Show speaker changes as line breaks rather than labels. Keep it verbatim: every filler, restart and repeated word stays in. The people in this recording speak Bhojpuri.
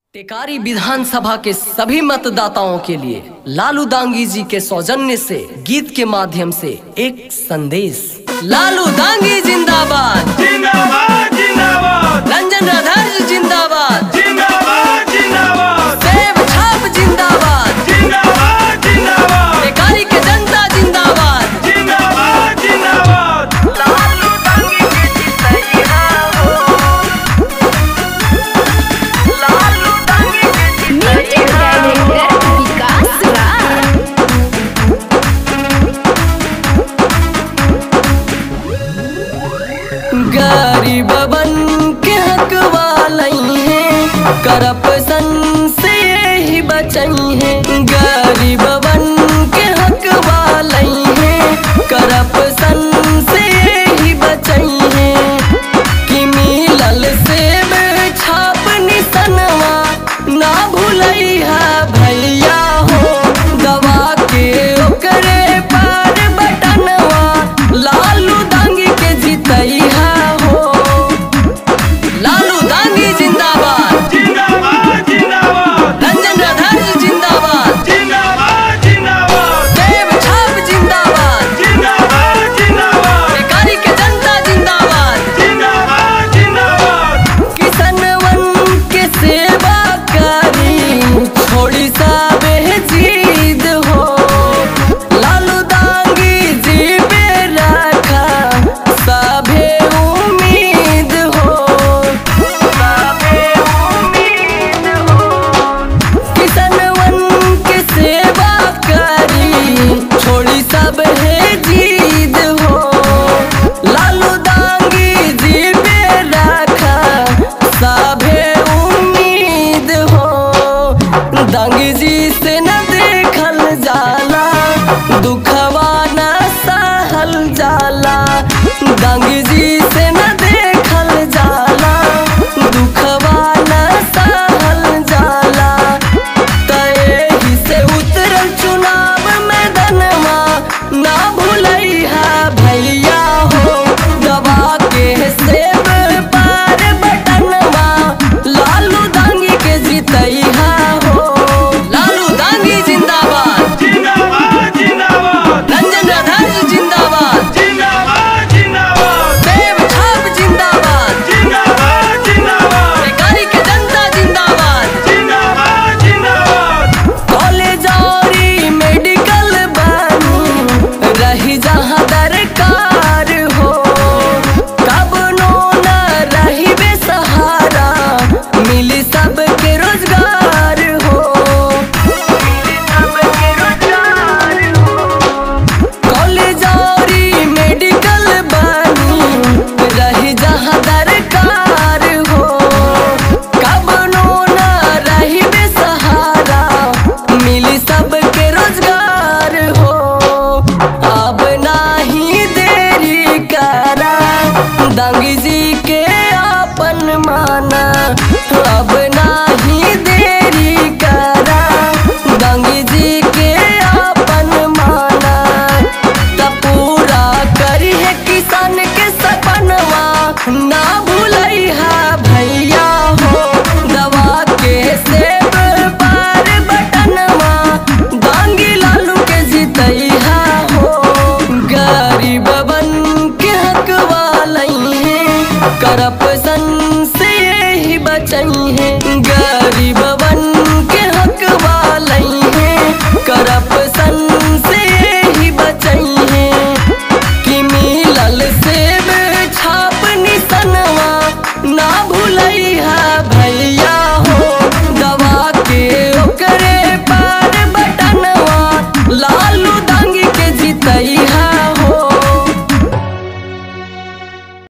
टेकारी विधानसभा के सभी मतदाताओं के लिए लालू दांगी जी के सौजन्य से गीत के माध्यम से एक संदेश। लालू दांगी जिंदाबाद
जिंदाबाद जिंदाबाद,
रंजन राधार जिंदाबाद
जिंदाबाद जिंदाबाद,
सेब छाप जिंदाबाद
जिंदाबाद जिंदाबाद,
टेकारी के जनता जिंदाबाद
जिंदाबाद जिंदाबाद।
लालू दांगी के जितैया हो, लालू दांगी के
म्यूजिक डायरेक्टर विकास राज।
गरीब बन के हक वालई है, करप्शन से ही बचई है। गरीब बन के हक वालई है, करप्शन से ही बचई है। कि मिलल सेब छाप निसनवा ना भूलई है भैया हो, दवा के ओकरे पार बटनवा लालू दांगी के जितई है हो। लालू दांगी जिंदाबाद
जिंदाबाद जिंदाबाद,
रंजन राधार जिंदाबाद
जिंदाबाद जिंदाबाद,
सेब छाप जिंदाबाद
जिंदाबाद जिंदाबाद,
टेकारी के जनता जिंदाबाद
जिंदाबाद जिंदाबाद।
किसनवन के सेवा करी छोड़ी साबे जीद हो, लालू दांगी जी पे रखा सभे उम्मीद हो, सभे उम्मीद हो। किसनवन के सेवा करी छोड़ी सब है जीद हो, लालू दांगी जी पे रखा सभे उम्मीद हो। दांगी जी